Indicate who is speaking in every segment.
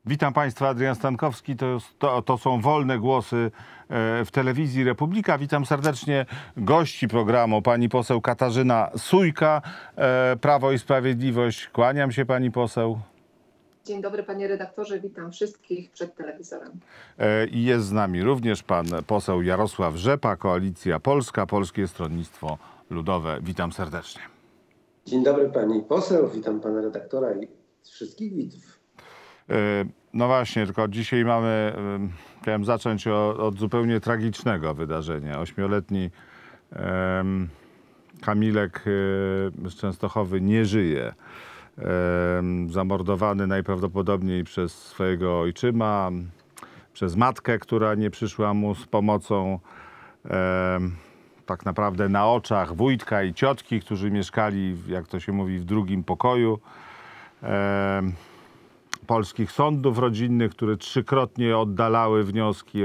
Speaker 1: Witam Państwa, Adrian Stankowski. To są wolne głosy w telewizji Republika. Witam serdecznie gości programu, pani poseł Katarzyna Sójka, Prawo i Sprawiedliwość. Kłaniam się, pani poseł.
Speaker 2: Dzień dobry, panie redaktorze. Witam wszystkich przed telewizorem.
Speaker 1: I jest z nami również pan poseł Jarosław Rzepa, Koalicja Polska, Polskie Stronnictwo Ludowe. Witam serdecznie.
Speaker 3: Dzień dobry, pani poseł. Witam pana redaktora i wszystkich widzów.
Speaker 1: No właśnie, tylko dzisiaj chciałem zacząć od zupełnie tragicznego wydarzenia. 8-letni Kamilek z Częstochowy nie żyje. Zamordowany najprawdopodobniej przez swojego ojczyma, przez matkę, która nie przyszła mu z pomocą. Tak naprawdę na oczach wujka i ciotki, którzy mieszkali, jak to się mówi, w drugim pokoju. Polskich sądów rodzinnych, które trzykrotnie oddalały wnioski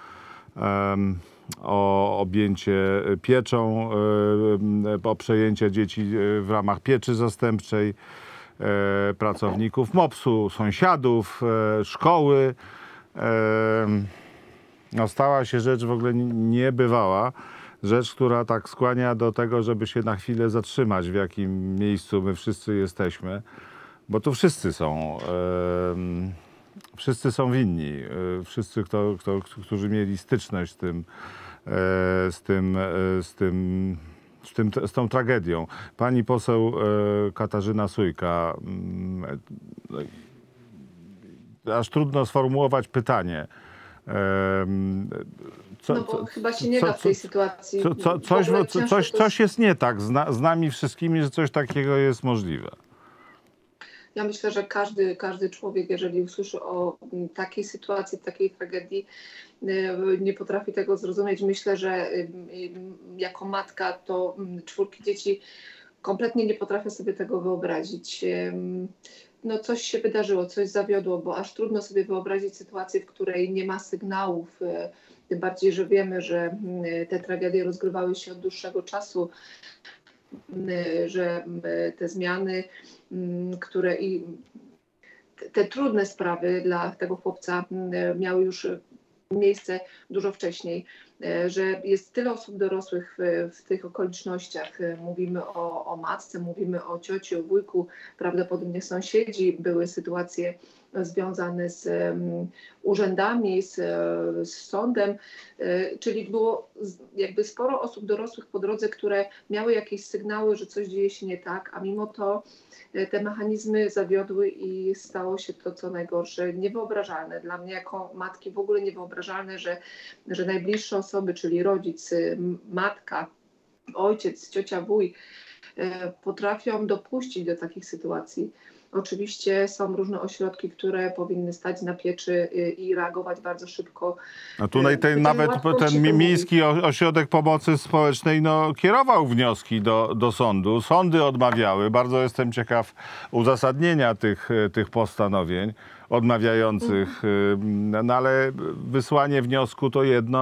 Speaker 1: o objęcie pieczą, o przejęcie dzieci w ramach pieczy zastępczej, pracowników MOPS-u, sąsiadów, szkoły. No, stała się rzecz w ogóle niebywała. Rzecz, która tak skłania do tego, żeby się na chwilę zatrzymać, w jakim miejscu my wszyscy jesteśmy. Bo tu wszyscy są winni. Wszyscy, którzy mieli styczność z tą tragedią. Pani poseł Katarzyna Sójka, aż trudno sformułować pytanie.
Speaker 2: Chyba się nie da w tej sytuacji.
Speaker 1: Coś jest nie tak z nami wszystkimi, że coś takiego jest możliwe.
Speaker 2: Ja myślę, że każdy człowiek, jeżeli usłyszy o takiej sytuacji, takiej tragedii, nie potrafi tego zrozumieć. Myślę, że jako matka to 4 dzieci kompletnie nie potrafię sobie tego wyobrazić. No coś się wydarzyło, coś zawiodło, bo aż trudno sobie wyobrazić sytuację, w której nie ma sygnałów. Tym bardziej, że wiemy, że te tragedie rozgrywały się od dłuższego czasu, że te zmiany, które i te trudne sprawy dla tego chłopca miały już miejsce dużo wcześniej, że jest tyle osób dorosłych w tych okolicznościach. Mówimy o matce, mówimy o cioci, o wujku, prawdopodobnie sąsiedzi. Były sytuacje związane z urzędami, z sądem, czyli było jakby sporo osób dorosłych po drodze, które miały jakieś sygnały, że coś dzieje się nie tak, a mimo to te mechanizmy zawiodły i stało się to, co najgorsze, niewyobrażalne. Dla mnie jako matki w ogóle niewyobrażalne, że najbliższe osoby, czyli rodzic, matka, ojciec, ciocia, wuj, potrafią dopuścić do takich sytuacji. Oczywiście są różne ośrodki, które powinny stać na pieczy i reagować bardzo szybko.
Speaker 1: A tutaj nawet ten Miejski Ośrodek Pomocy Społecznej kierował wnioski do sądu. Sądy odmawiały. Bardzo jestem ciekaw uzasadnienia tych postanowień odmawiających. No ale wysłanie wniosku to jedno,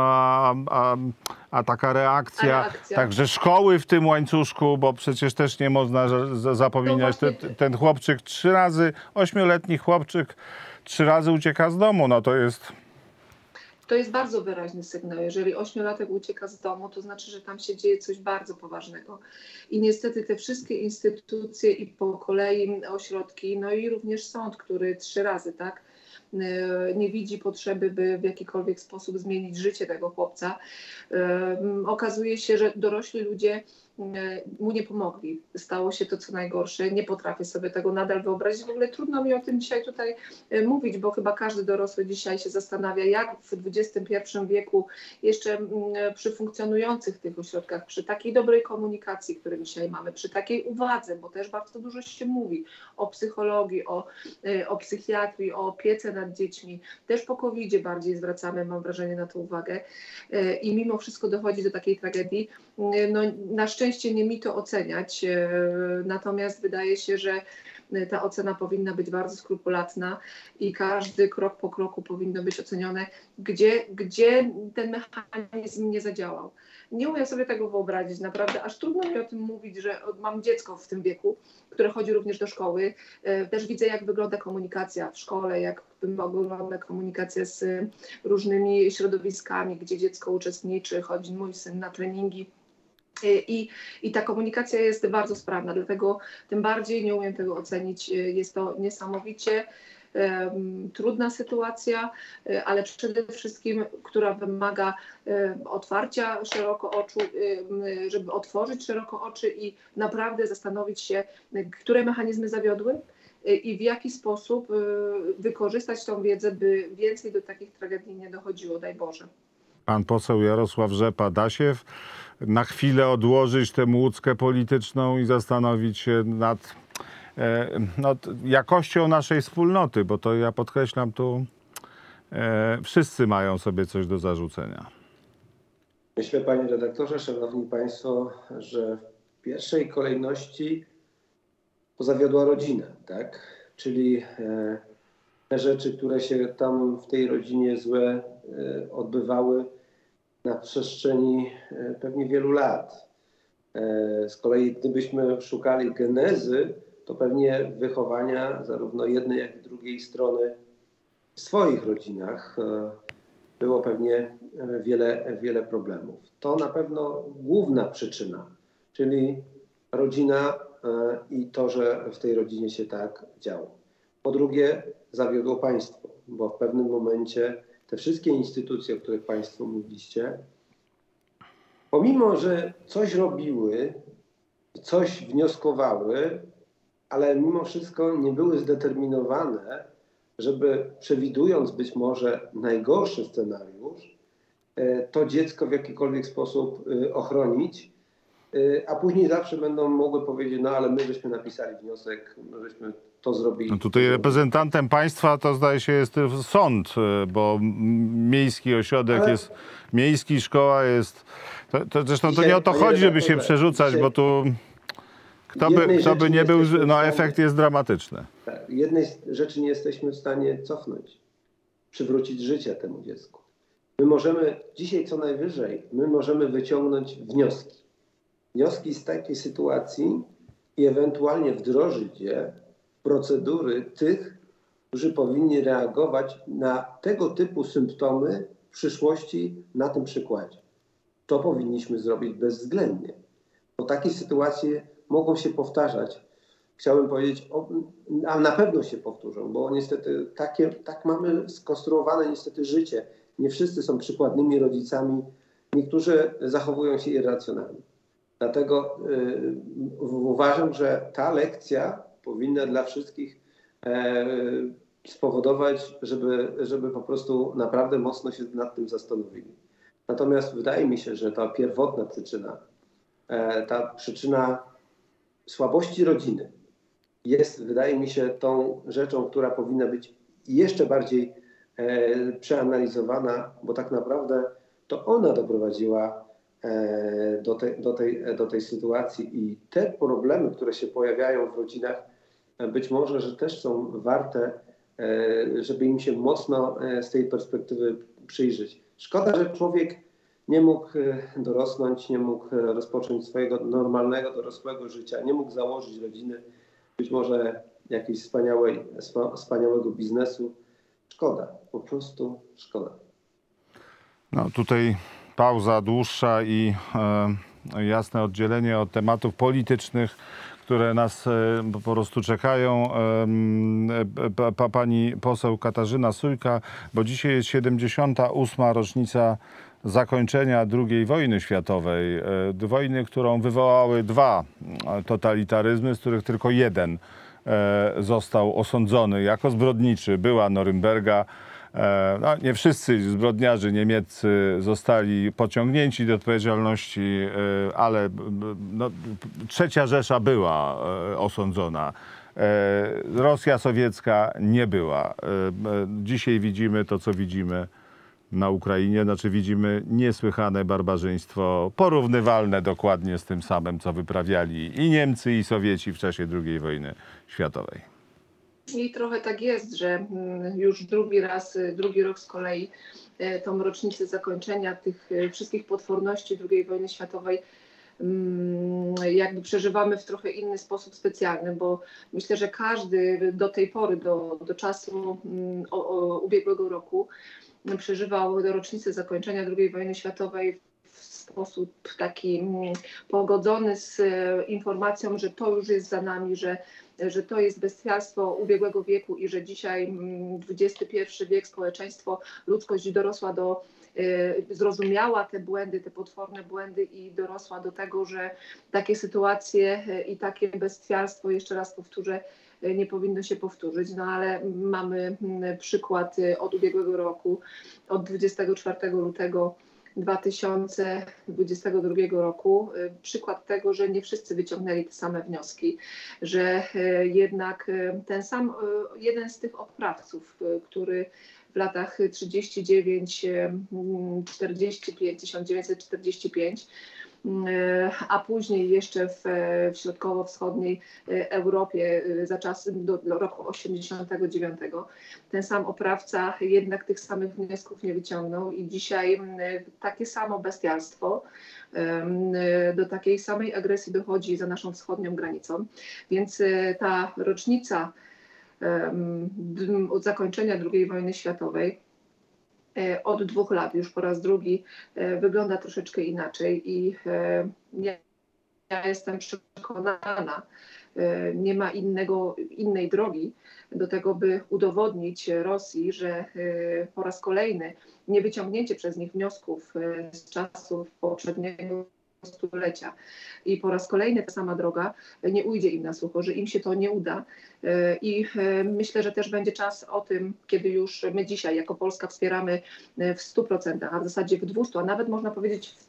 Speaker 1: a taka reakcja. Także szkoły w tym łańcuszku, bo przecież też nie można zapominać. Ten chłopczyk 3 razy, 8-letni chłopczyk 3 razy ucieka z domu. No to jest...
Speaker 2: To jest bardzo wyraźny sygnał. Jeżeli 8-latek ucieka z domu, to znaczy, że tam się dzieje coś bardzo poważnego. I niestety te wszystkie instytucje i po kolei ośrodki, no i również sąd, który 3 razy, tak, nie widzi potrzeby, by w jakikolwiek sposób zmienić życie tego chłopca. Okazuje się, że dorośli ludzie mu nie pomogli. Stało się to, co najgorsze. Nie potrafię sobie tego nadal wyobrazić. W ogóle trudno mi o tym dzisiaj tutaj mówić, bo chyba każdy dorosły dzisiaj się zastanawia, jak w XXI wieku jeszcze przy funkcjonujących tych ośrodkach, przy takiej dobrej komunikacji, którą dzisiaj mamy, przy takiej uwadze, bo też bardzo dużo się mówi o psychologii, o psychiatrii, o opiece nad dziećmi. Też po COVID-zie bardziej zwracamy, mam wrażenie, na to uwagę. I mimo wszystko dochodzi do takiej tragedii. No, na szczęście nie mi to oceniać, natomiast wydaje się, że ta ocena powinna być bardzo skrupulatna i każdy krok po kroku powinno być ocenione, gdzie ten mechanizm nie zadziałał. Nie umiem sobie tego wyobrazić, naprawdę, aż trudno mi o tym mówić, że mam dziecko w tym wieku, które chodzi również do szkoły. Też widzę, jak wygląda komunikacja w szkole, jak wygląda komunikacja z różnymi środowiskami, gdzie dziecko uczestniczy, chodzi mój syn na treningi. I ta komunikacja jest bardzo sprawna, dlatego tym bardziej nie umiem tego ocenić. Jest to niesamowicie trudna sytuacja, ale przede wszystkim, która wymaga otwarcia szeroko oczu, żeby otworzyć szeroko oczy i naprawdę zastanowić się, które mechanizmy zawiodły i w jaki sposób wykorzystać tą wiedzę, by więcej do takich tragedii nie dochodziło, daj Boże.
Speaker 1: Pan poseł Jarosław Rzepa, da się na chwilę odłożyć tę łódkę polityczną i zastanowić się nad jakością naszej wspólnoty, bo to ja podkreślam tu, wszyscy mają sobie coś do zarzucenia.
Speaker 3: Myślę, panie redaktorze, szanowni państwo, że w pierwszej kolejności zawiodła rodzina, tak? Czyli te rzeczy, które się tam w tej rodzinie złe odbywały na przestrzeni pewnie wielu lat. Z kolei gdybyśmy szukali genezy, to pewnie wychowania zarówno jednej, jak i drugiej strony w swoich rodzinach było pewnie wiele problemów. To na pewno główna przyczyna, czyli rodzina i to, że w tej rodzinie się tak działo. Po drugie, zawiodło państwo, bo w pewnym momencie te wszystkie instytucje, o których państwo mówiliście, pomimo że coś robiły, coś wnioskowały, ale mimo wszystko nie były zdeterminowane, żeby przewidując być może najgorszy scenariusz, to dziecko w jakikolwiek sposób ochronić, a później zawsze będą mogły powiedzieć, no ale my żeśmy napisali wniosek, my żeśmy to zrobili.
Speaker 1: No tutaj reprezentantem państwa to zdaje się jest sąd, bo miejski ośrodek jest miejski, szkoła jest... Zresztą to nie o to chodzi, żeby się przerzucać, bo tu kto by nie był, no efekt jest dramatyczny.
Speaker 3: Tak, jednej rzeczy nie jesteśmy w stanie cofnąć, przywrócić życia temu dziecku. My możemy dzisiaj co najwyżej, my możemy wyciągnąć wnioski. Wnioski z takiej sytuacji i ewentualnie wdrożyć je w procedury tych, którzy powinni reagować na tego typu symptomy w przyszłości na tym przykładzie. To powinniśmy zrobić bezwzględnie, bo takie sytuacje mogą się powtarzać. Chciałbym powiedzieć, a na pewno się powtórzą, bo niestety tak mamy skonstruowane niestety życie. Nie wszyscy są przykładnymi rodzicami, niektórzy zachowują się irracjonalnie. Dlatego uważam, że ta lekcja powinna dla wszystkich spowodować, żeby po prostu naprawdę mocno się nad tym zastanowili. Natomiast wydaje mi się, że ta pierwotna przyczyna, ta przyczyna słabości rodziny jest, wydaje mi się, tą rzeczą, która powinna być jeszcze bardziej przeanalizowana, bo tak naprawdę to ona doprowadziła do tej sytuacji i te problemy, które się pojawiają w rodzinach, być może, że też są warte, żeby im się mocno z tej perspektywy przyjrzeć. Szkoda, że człowiek nie mógł dorosnąć, nie mógł rozpocząć swojego normalnego, dorosłego życia, nie mógł założyć rodziny, być może jakiegoś wspaniałego biznesu. Szkoda, po prostu szkoda.
Speaker 1: No tutaj pauza dłuższa i jasne oddzielenie od tematów politycznych, które nas po prostu czekają. Pani poseł Katarzyna Sójka, bo dzisiaj jest 78. rocznica zakończenia II wojny światowej. Wojny, którą wywołały dwa totalitaryzmy, z których tylko jeden został osądzony jako zbrodniczy. Była Norymberga. No, nie wszyscy zbrodniarze niemieccy zostali pociągnięci do odpowiedzialności, ale no, Trzecia Rzesza była osądzona. Rosja sowiecka nie była. Dzisiaj widzimy to, co widzimy. na Ukrainie. Znaczy widzimy niesłychane barbarzyństwo, porównywalne dokładnie z tym samym, co wyprawiali i Niemcy, i Sowieci w czasie II wojny światowej.
Speaker 2: I trochę tak jest, że już drugi rok z kolei tą rocznicę zakończenia tych wszystkich potworności II wojny światowej jakby przeżywamy w trochę inny sposób specjalny, bo myślę, że każdy do tej pory, do czasu ubiegłego roku przeżywał rocznicę zakończenia II wojny światowej w sposób taki pogodzony z informacją, że to już jest za nami, że to jest bestialstwo ubiegłego wieku i że dzisiaj XXI wiek, społeczeństwo, ludzkość dorosła zrozumiała te błędy, te potworne błędy i dorosła do tego, że takie sytuacje i takie bestialstwo, jeszcze raz powtórzę, nie powinno się powtórzyć, no ale mamy przykład od ubiegłego roku, od 24 lutego 2022 roku, przykład tego, że nie wszyscy wyciągnęli te same wnioski, że jednak jeden z tych oprawców, który w latach 1945, a później jeszcze w środkowo-wschodniej Europie za czasy do roku 89. Ten sam oprawca jednak tych samych wniosków nie wyciągnął i dzisiaj takie samo bestialstwo, do takiej samej agresji dochodzi za naszą wschodnią granicą. Więc ta rocznica od zakończenia II wojny światowej od 2 lat już po raz drugi wygląda troszeczkę inaczej i ja jestem przekonana, nie ma innej drogi do tego, by udowodnić Rosji, że po raz kolejny niewyciągnięcie przez nich wniosków z czasów poprzedniego stulecia i po raz kolejny ta sama droga nie ujdzie im na sucho, że im się to nie uda. I myślę, że też będzie czas o tym, kiedy już my dzisiaj jako Polska wspieramy w 100%, a w zasadzie w 200%, a nawet można powiedzieć w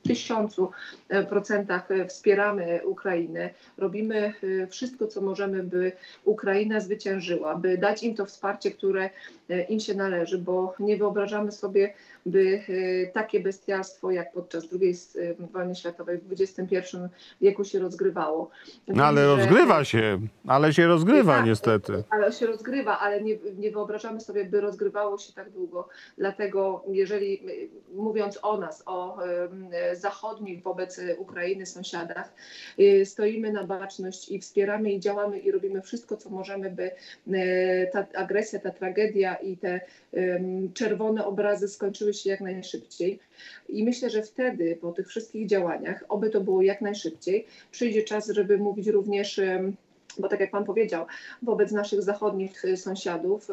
Speaker 2: 1000% wspieramy Ukrainę. Robimy wszystko, co możemy, by Ukraina zwyciężyła, by dać im to wsparcie, które im się należy, bo nie wyobrażamy sobie, by takie bestialstwo jak podczas II wojny światowej w XXI wieku się rozgrywało.
Speaker 1: No ale rozgrywa się, ale się rozgrywa tak, niestety.
Speaker 2: Ale się rozgrywa, ale nie wyobrażamy sobie, by rozgrywało się tak długo. Dlatego jeżeli mówiąc o nas, o zachodnich wobec Ukrainy sąsiadach, stoimy na baczność i wspieramy i działamy i robimy wszystko, co możemy, by ta agresja, ta tragedia i te czerwone obrazy skończyły się jak najszybciej. I myślę, że wtedy po tych wszystkich działaniach, oby to było jak najszybciej, przyjdzie czas, żeby mówić również, bo tak jak Pan powiedział, wobec naszych zachodnich sąsiadów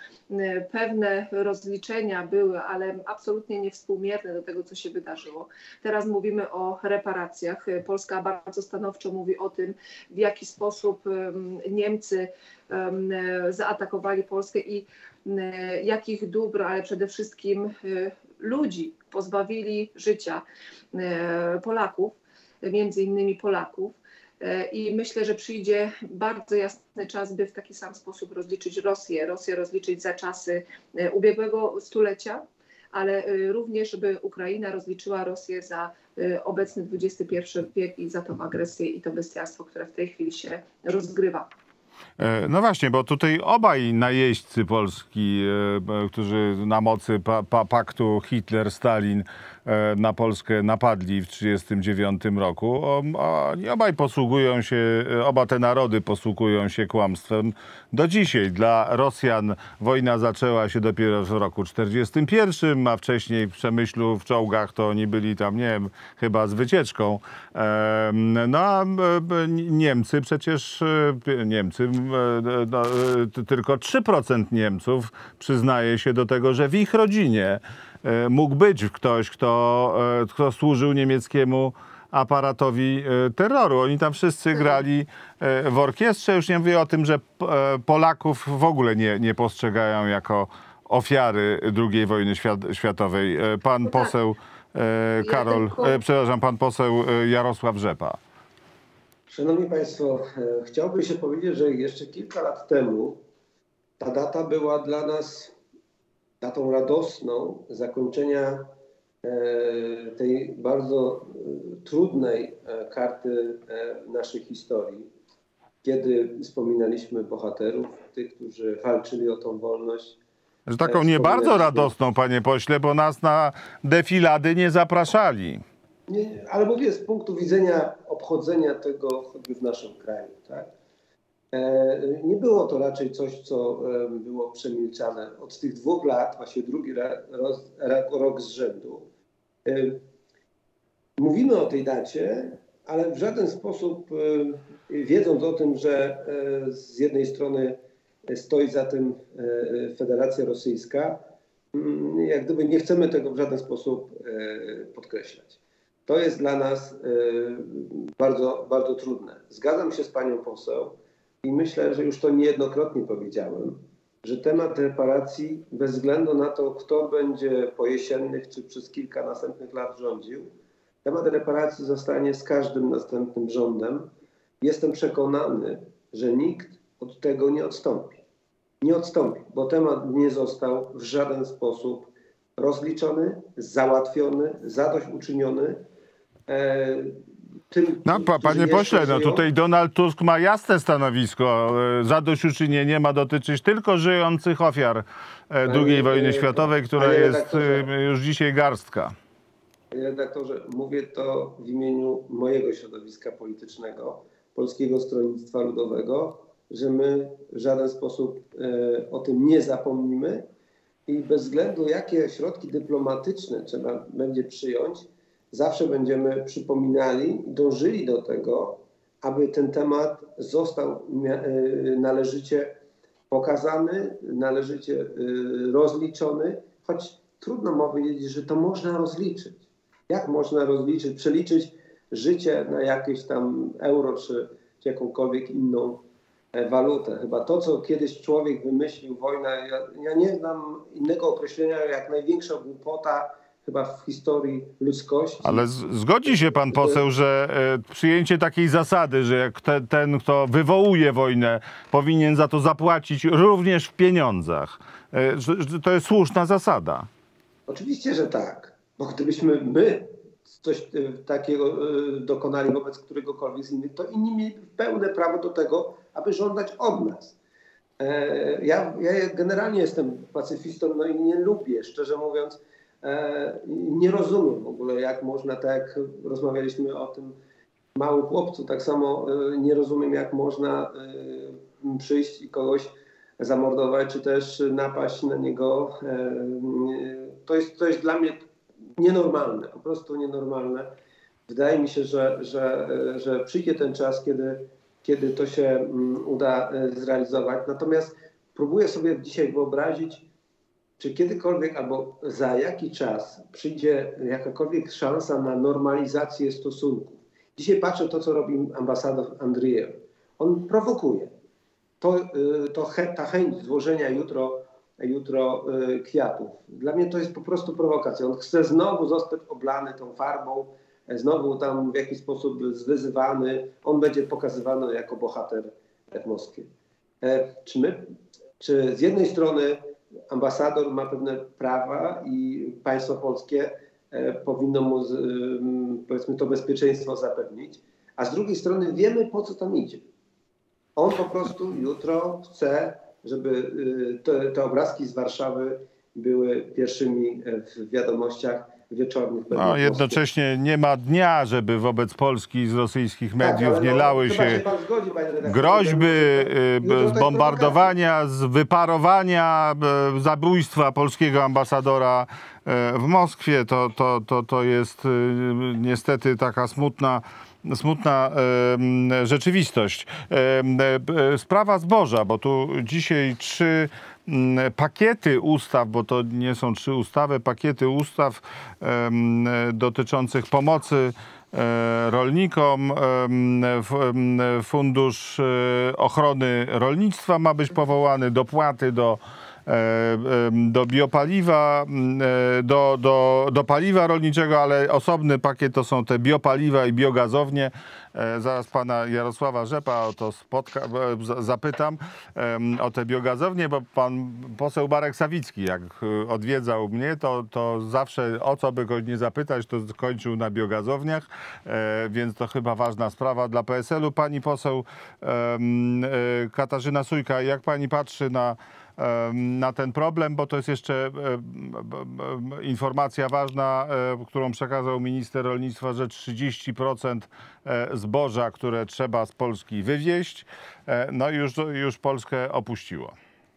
Speaker 2: pewne rozliczenia były, ale absolutnie niewspółmierne do tego, co się wydarzyło. Teraz mówimy o reparacjach. Polska bardzo stanowczo mówi o tym, w jaki sposób Niemcy zaatakowali Polskę i jakich dóbr, ale przede wszystkim ludzi pozbawili życia Polaków, między innymi Polaków. I myślę, że przyjdzie bardzo jasny czas, by w taki sam sposób rozliczyć Rosję rozliczyć za czasy ubiegłego stulecia, ale również, by Ukraina rozliczyła Rosję za obecny XXI wiek i za tą agresję i to bestialstwo, które w tej chwili się rozgrywa.
Speaker 1: No właśnie, bo tutaj obaj najeźdźcy Polski, którzy na mocy paktu Hitler-Stalin na Polskę napadli w 1939 roku, obaj posługują się, oba te narody posługują się kłamstwem do dzisiaj. Dla Rosjan wojna zaczęła się dopiero w roku 1941, a wcześniej w Przemyślu, w czołgach to oni byli tam, nie wiem, chyba z wycieczką. No a Niemcy przecież, tylko 3% Niemców przyznaje się do tego, że w ich rodzinie mógł być ktoś, kto służył niemieckiemu aparatowi terroru. Oni tam wszyscy grali w orkiestrze. Już nie mówię o tym, że Polaków w ogóle nie postrzegają jako ofiary II wojny światowej. Pan poseł pan poseł Jarosław Rzepa.
Speaker 3: Szanowni Państwo, chciałbym się powiedzieć, że jeszcze kilka lat temu ta data była dla nas datą radosną zakończenia tej bardzo trudnej karty naszej historii, kiedy wspominaliśmy bohaterów, tych, którzy walczyli o tą wolność.
Speaker 1: Że taką nie bardzo radosną, panie pośle, bo nas na defilady nie zapraszali.
Speaker 3: Nie, ale mówię z punktu widzenia obchodzenia tego choćby w naszym kraju. Tak? Nie było to raczej coś, co było przemilczane. Od tych 2 lat, właśnie drugi rok z rzędu, mówimy o tej dacie, ale w żaden sposób, wiedząc o tym, że z jednej strony stoi za tym Federacja Rosyjska, jak gdyby nie chcemy tego w żaden sposób podkreślać. To jest dla nas bardzo, bardzo trudne. Zgadzam się z panią poseł i myślę, że już to niejednokrotnie powiedziałem, że temat reparacji bez względu na to, kto będzie po jesiennych czy przez kilka następnych lat rządził, temat reparacji zostanie z każdym następnym rządem. Jestem przekonany, że nikt od tego nie odstąpi. Nie odstąpi, bo temat nie został w żaden sposób rozliczony, załatwiony, zadośćuczyniony.
Speaker 1: Panie pośle, no tutaj Donald Tusk ma jasne stanowisko. Zadośćuczynienie ma dotyczyć tylko żyjących ofiar II wojny światowej, która jest już dzisiaj garstka.
Speaker 3: Panie redaktorze, mówię to w imieniu mojego środowiska politycznego, Polskiego Stronnictwa Ludowego, że my w żaden sposób o tym nie zapomnimy i bez względu jakie środki dyplomatyczne trzeba będzie przyjąć, zawsze będziemy przypominali i dążyli do tego, aby ten temat został należycie pokazany, należycie rozliczony, choć trudno powiedzieć, że to można rozliczyć. Jak można rozliczyć, przeliczyć życie na jakieś tam euro czy jakąkolwiek inną walutę? Chyba to, co kiedyś człowiek wymyślił, wojna, ja nie znam innego określenia jak największa głupota chyba w historii ludzkości.
Speaker 1: Ale zgodzi się pan poseł, że przyjęcie takiej zasady, że jak ten, kto wywołuje wojnę, powinien za to zapłacić również w pieniądzach, że to jest słuszna zasada.
Speaker 3: Oczywiście, że tak. Bo gdybyśmy my coś takiego dokonali wobec któregokolwiek z innych, to inni mieli pełne prawo do tego, aby żądać od nas. Ja generalnie jestem pacyfistą, no i nie lubię, szczerze mówiąc, nie rozumiem w ogóle, jak można, tak jak rozmawialiśmy o tym małym chłopcu, tak samo nie rozumiem, jak można przyjść i kogoś zamordować, czy też napaść na niego. To jest dla mnie nienormalne, po prostu nienormalne. Wydaje mi się, że przyjdzie ten czas, kiedy to się uda zrealizować. Natomiast próbuję sobie dzisiaj wyobrazić, czy kiedykolwiek albo za jaki czas przyjdzie jakakolwiek szansa na normalizację stosunków. Dzisiaj patrzę to, co robi ambasador Andriejew. On prowokuje. Ta chęć złożenia jutro kwiatów. Dla mnie to jest po prostu prowokacja. On chce znowu zostać oblany tą farbą, znowu tam w jakiś sposób zwyzywany. On będzie pokazywany jako bohater w Moskwie. Czy z jednej strony ambasador ma pewne prawa i państwo polskie powinno mu, powiedzmy, to bezpieczeństwo zapewnić, a z drugiej strony wiemy, po co tam idzie. On po prostu jutro chce, żeby te obrazki z Warszawy były pierwszymi w wiadomościach wieczornych.
Speaker 1: No, jednocześnie nie ma dnia, żeby wobec Polski z rosyjskich mediów nie lały się groźby zbombardowania, wyparowania, zabójstwa polskiego ambasadora w Moskwie. To jest niestety taka smutna rzeczywistość. Sprawa zboża, bo tu dzisiaj 3 pakiety ustaw, bo to nie są 3 ustawy, pakiety ustaw dotyczących pomocy rolnikom. Fundusz Ochrony Rolnictwa ma być powołany, dopłaty do do biopaliwa, do paliwa rolniczego, ale osobny pakiet to są te biopaliwa i biogazownie. Zaraz pana Jarosława Rzepa o to zapytam, o te biogazownie, bo pan poseł Marek Sawicki, jak odwiedzał mnie, to zawsze o co by go nie zapytać, to kończył na biogazowniach, więc to chyba ważna sprawa dla PSL-u. Pani poseł Katarzyna Sójka, jak pani patrzy na ten problem, bo to jest jeszcze informacja ważna, którą przekazał minister rolnictwa, że 30% zboża, które trzeba z Polski wywieźć, no już Polskę opuściło.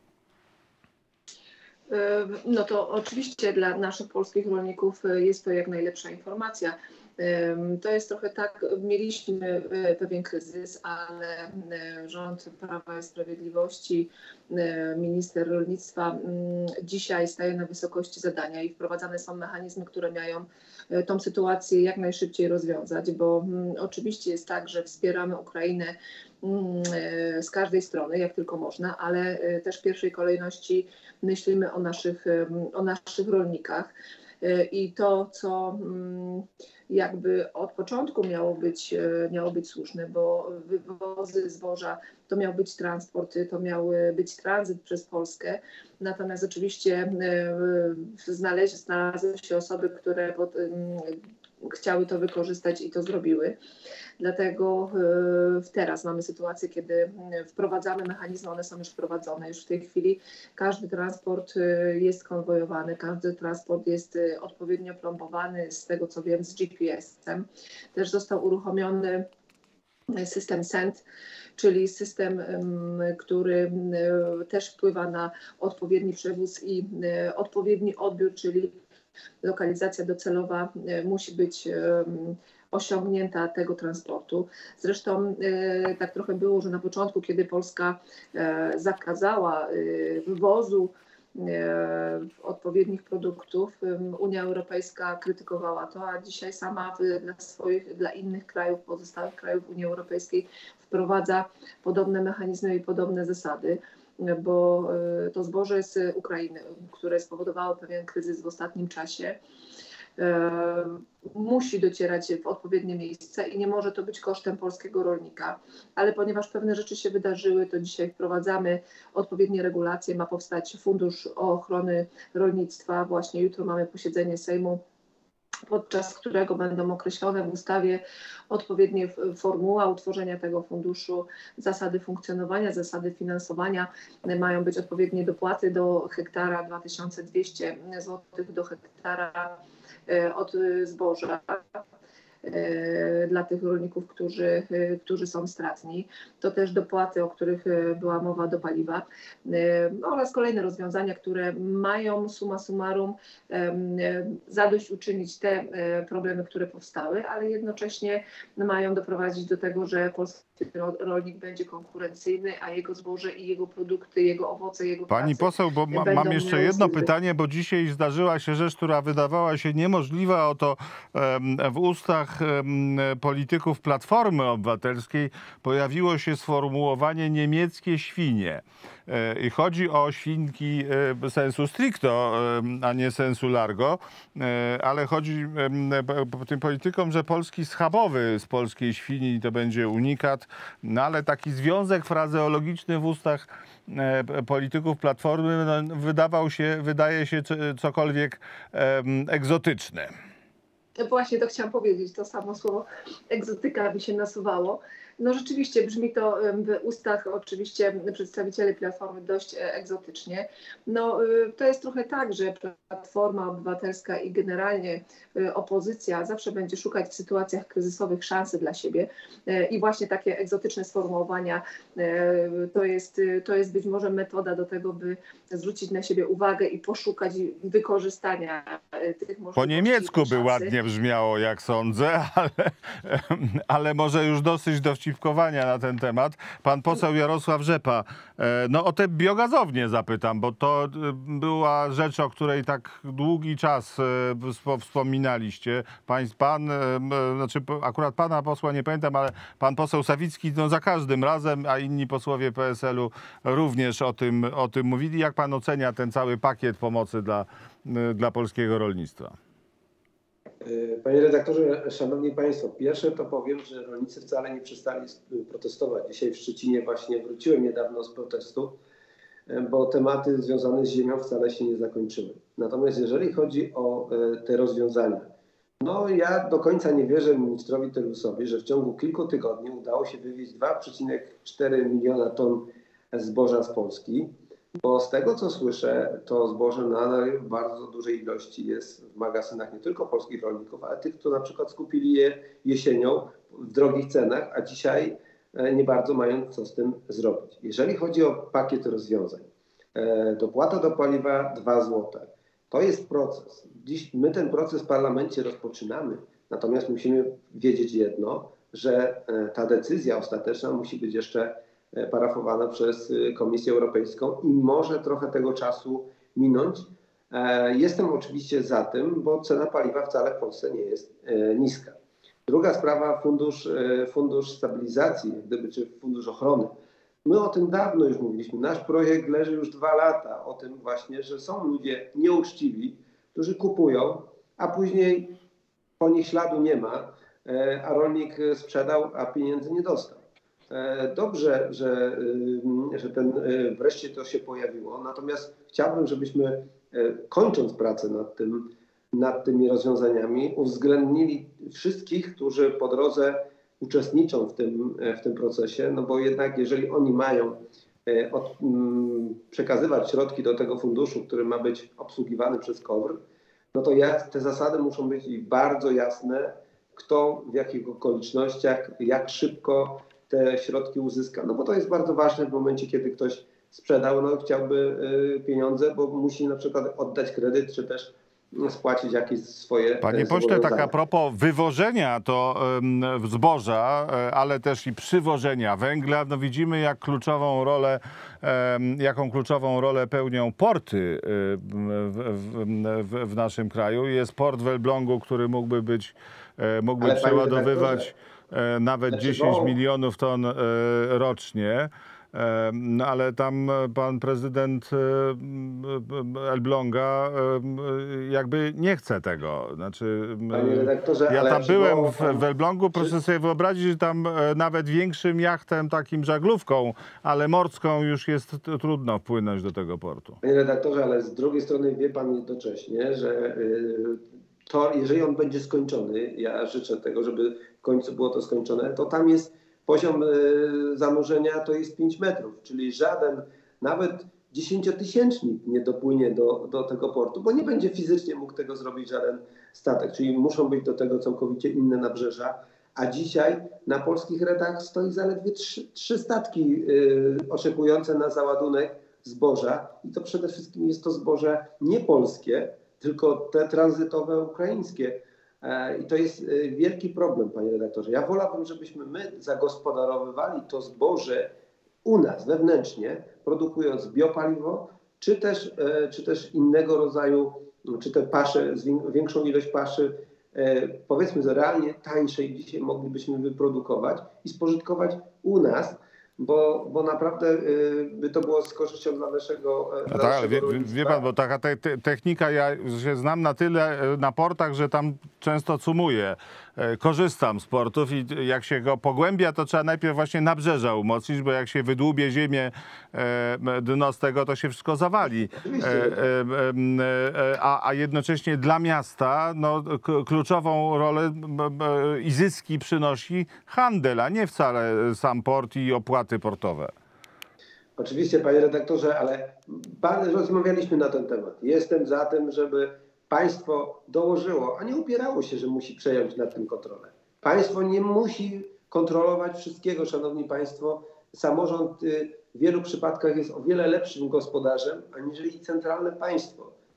Speaker 2: No to oczywiście dla naszych polskich rolników jest to jak najlepsza informacja. To jest trochę tak, mieliśmy pewien kryzys, ale rząd Prawa i Sprawiedliwości, minister rolnictwa dzisiaj staje na wysokości zadania i wprowadzane są mechanizmy, które mają tą sytuację jak najszybciej rozwiązać, bo oczywiście jest tak, że wspieramy Ukrainę z każdej strony, jak tylko można, ale też w pierwszej kolejności myślimy o naszych rolnikach. I to, co jakby od początku miało być słuszne, bo wywozy zboża to miał być transport, to miał być tranzyt przez Polskę. Natomiast oczywiście znalazły się osoby, które chciały to wykorzystać i to zrobiły. Dlatego teraz mamy sytuację, kiedy wprowadzamy mechanizmy, one są już wprowadzone. Już w tej chwili każdy transport jest konwojowany, każdy transport jest odpowiednio plombowany, z tego co wiem, z GPS-em. Też został uruchomiony system SEND, czyli system, który też wpływa na odpowiedni przewóz i odpowiedni odbiór, czyli lokalizacja docelowa musi być osiągnięta tego transportu. Zresztą tak trochę było, że na początku, kiedy Polska zakazała wywozu odpowiednich produktów, Unia Europejska krytykowała to, a dzisiaj sama dla innych krajów, pozostałych krajów Unii Europejskiej wprowadza podobne mechanizmy i podobne zasady, bo to zboże z Ukrainy, które spowodowało pewien kryzys w ostatnim czasie, musi docierać w odpowiednie miejsce i nie może to być kosztem polskiego rolnika. Ale ponieważ pewne rzeczy się wydarzyły, to dzisiaj wprowadzamy odpowiednie regulacje. Ma powstać Fundusz Ochrony Rolnictwa. Właśnie jutro mamy posiedzenie Sejmu, podczas którego będą określone w ustawie odpowiednie formuła utworzenia tego funduszu, zasady funkcjonowania, zasady finansowania. Mają być odpowiednie dopłaty do hektara, 2200 zł do hektara od zboża dla tych rolników, którzy są stratni. To też dopłaty, o których była mowa, do paliwa oraz kolejne rozwiązania, które mają summa summarum zadośćuczynić te problemy, które powstały, ale jednocześnie mają doprowadzić do tego, że polski rolnik będzie konkurencyjny, a jego zboże i jego produkty, jego owoce, jego
Speaker 1: Pani poseł, bo mam jeszcze jedno pytanie, bo dzisiaj zdarzyła się rzecz, która wydawała się niemożliwa. Oto w ustach polityków Platformy Obywatelskiej pojawiło się sformułowanie niemieckie świnie. I chodzi o świnki sensu stricto, a nie sensu largo, ale chodzi tym politykom, że polski schabowy z polskiej świni to będzie unikat, no ale taki związek frazeologiczny w ustach polityków Platformy wydaje się cokolwiek egzotyczne.
Speaker 2: Właśnie to chciałam powiedzieć, to samo słowo egzotyka mi się nasuwało. No rzeczywiście brzmi to w ustach oczywiście przedstawicieli Platformy dość egzotycznie. No to jest trochę tak, że Platforma Obywatelska i generalnie opozycja zawsze będzie szukać w sytuacjach kryzysowych szansy dla siebie i właśnie takie egzotyczne sformułowania to jest być może metoda do tego, by zwrócić na siebie uwagę i poszukać wykorzystania tych możliwości.
Speaker 1: Po niemiecku by
Speaker 2: szansy.
Speaker 1: ładnie brzmiało, jak sądzę, ale może już dosyć dowcipkowania na ten temat. Pan poseł Jarosław Rzepa, no o te biogazownie zapytam, bo to była rzecz, o której tak długi czas wspominaliście. Znaczy akurat pana posła nie pamiętam, ale pan poseł Sawicki no za każdym razem, a inni posłowie PSL-u również o tym mówili. Jak pan ocenia ten cały pakiet pomocy dla polskiego rolnictwa?
Speaker 3: Panie redaktorze, szanowni państwo, pierwsze to powiem, że rolnicy wcale nie przestali protestować. Dzisiaj w Szczecinie właśnie wróciłem niedawno z protestu, bo tematy związane z ziemią wcale się nie zakończyły. Natomiast jeżeli chodzi o te rozwiązania, no ja do końca nie wierzę ministrowi Telusowi, że w ciągu kilku tygodni udało się wywieźć 2,4 miliona ton zboża z Polski. Bo z tego, co słyszę, to zboże nadal w bardzo dużej ilości jest w magazynach nie tylko polskich rolników, ale tych, którzy na przykład skupili je jesienią w drogich cenach, a dzisiaj nie bardzo mają co z tym zrobić. Jeżeli chodzi o pakiet rozwiązań, dopłata do paliwa 2 zł. To jest proces. Dziś my ten proces w parlamencie rozpoczynamy, natomiast musimy wiedzieć jedno, że ta decyzja ostateczna musi być jeszcze parafowana przez Komisję Europejską i może trochę tego czasu minąć. Jestem oczywiście za tym, bo cena paliwa wcale w Polsce nie jest niska. Druga sprawa, fundusz stabilizacji, czy fundusz ochrony. My o tym dawno już mówiliśmy. Nasz projekt leży już 2 lata o tym właśnie, że są ludzie nieuczciwi, którzy kupują, a później po nich śladu nie ma, a rolnik sprzedał, a pieniędzy nie dostał. Dobrze, że wreszcie to się pojawiło. Natomiast chciałbym, żebyśmy kończąc pracę nad tymi rozwiązaniami uwzględnili wszystkich, którzy po drodze uczestniczą w tym procesie, no bo jednak jeżeli oni mają przekazywać środki do tego funduszu, który ma być obsługiwany przez KOWR, no to te zasady muszą być bardzo jasne, kto w jakich okolicznościach, jak szybko te środki uzyska. No bo to jest bardzo ważne w momencie, kiedy ktoś sprzedał, no chciałby pieniądze, bo musi na przykład oddać kredyt, czy też spłacić jakieś swoje
Speaker 1: Panie pośle, tak a propos wywożenia zboża, ale też i przywożenia węgla, no widzimy jaką kluczową rolę pełnią porty w naszym kraju. Jest port w Elblągu, który mógłby przeładowywać nawet 10 milionów ton rocznie. No ale tam pan prezydent Elbląga jakby nie chce tego. Znaczy,
Speaker 3: panie redaktorze,
Speaker 1: ja tam byłem w Elblągu, proszę sobie wyobrazić, że tam nawet większym jachtem, takim żaglówką, ale morską już jest trudno wpłynąć do tego portu.
Speaker 3: Panie redaktorze, ale z drugiej strony wie pan jednocześnie, że to, jeżeli on będzie skończony, ja życzę tego, żeby w końcu było to skończone, to tam jest poziom zanurzenia to jest 5 metrów, czyli żaden, nawet 10-tysięcznik nie dopłynie do tego portu, bo nie będzie fizycznie mógł tego zrobić żaden statek, czyli muszą być do tego całkowicie inne nabrzeża, a dzisiaj na polskich redach stoi zaledwie 3 statki oczekujące na załadunek zboża i to przede wszystkim jest to zboże nie polskie, tylko te tranzytowe ukraińskie. I to jest wielki problem, panie redaktorze. Ja wolałbym, żebyśmy my zagospodarowywali to zboże u nas wewnętrznie, produkując biopaliwo, czy też innego rodzaju, czy te pasze, większą ilość paszy, powiedzmy realnie tańszej dzisiaj moglibyśmy wyprodukować i spożytkować u nas, bo naprawdę by to było z korzyścią dla naszego
Speaker 1: no tak, ale wie pan, bo taka technika, ja się znam na tyle na portach, że tam często cumuję. Korzystam z portów i jak się go pogłębia, to trzeba najpierw właśnie nabrzeża umocnić, bo jak się wydłubie ziemię, dno z tego, to się wszystko zawali. A jednocześnie dla miasta no, kluczową rolę i zyski przynosi handel, a nie wcale sam port i opłaty portowe.
Speaker 3: Oczywiście, panie redaktorze, ale rozmawialiśmy na ten temat. Jestem za tym, żeby państwo dołożyło, a nie upierało się, że musi przejąć nad tym kontrolę. Państwo nie musi kontrolować wszystkiego, szanowni państwo. Samorząd w wielu przypadkach jest o wiele lepszym gospodarzem, aniżeli centralne państwo.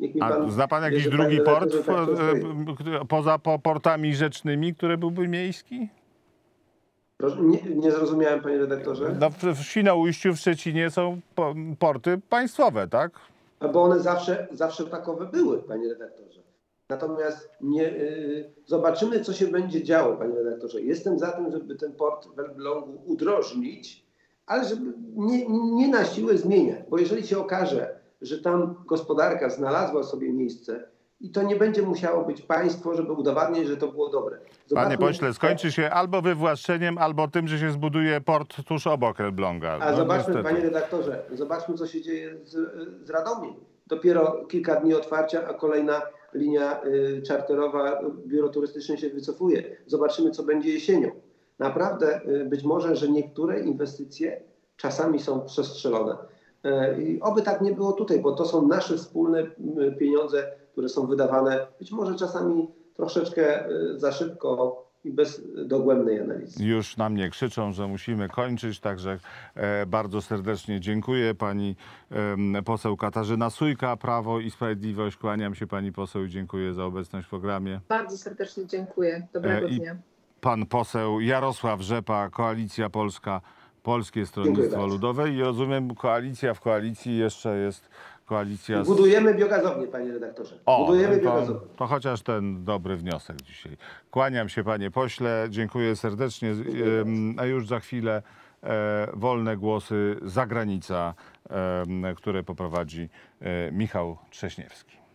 Speaker 3: Niech mi
Speaker 1: A zna pan jakiś
Speaker 3: bierze,
Speaker 1: drugi
Speaker 3: panie
Speaker 1: port
Speaker 3: redaktorze, tak to
Speaker 1: poza portami rzecznymi, który byłby miejski?
Speaker 3: Proszę, nie zrozumiałem, panie redaktorze.
Speaker 1: No, w Świnoujściu, w Szczecinie są porty państwowe, tak?
Speaker 3: Bo one zawsze takowe były, panie redaktorze. Natomiast zobaczymy, co się będzie działo, panie redaktorze. Jestem za tym, żeby ten port w Elblągu udrożnić, ale żeby nie na siłę zmieniać. Bo jeżeli się okaże, że tam gospodarka znalazła sobie miejsce i to nie będzie musiało być państwo, żeby udowadniać, że to było dobre.
Speaker 1: Panie pośle, skończy się albo wywłaszczeniem, albo tym, że się zbuduje port tuż obok Elbląga.
Speaker 3: A
Speaker 1: No,
Speaker 3: zobaczmy,
Speaker 1: niestety.
Speaker 3: panie redaktorze, zobaczmy, co się dzieje z Radomiem. Dopiero kilka dni otwarcia, a kolejna linia czarterowa, biuro turystyczne się wycofuje. Zobaczymy, co będzie jesienią. Naprawdę być może, że niektóre inwestycje czasami są przestrzelone. I oby tak nie było tutaj, bo to są nasze wspólne pieniądze, które są wydawane być może czasami troszeczkę za szybko i bez dogłębnej analizy.
Speaker 1: Już na mnie krzyczą, że musimy kończyć, także bardzo serdecznie dziękuję. Pani poseł Katarzyna Sójka, Prawo i Sprawiedliwość. Kłaniam się pani poseł i dziękuję za obecność w programie.
Speaker 2: Bardzo serdecznie dziękuję. Dobrego
Speaker 1: I
Speaker 2: dnia.
Speaker 1: Pan poseł Jarosław Rzepa, Koalicja Polska, Polskie
Speaker 3: Dziękuję
Speaker 1: Stronnictwo
Speaker 3: bardzo.
Speaker 1: Ludowe. I rozumiem, koalicja w koalicji jeszcze jest koalicja z...
Speaker 3: Budujemy biogazownię, panie redaktorze. Budujemy biogazownię.
Speaker 1: to chociaż ten dobry wniosek dzisiaj. Kłaniam się, panie pośle, dziękuję serdecznie. A już za chwilę wolne głosy, zagranica, które poprowadzi Michał Trześniewski.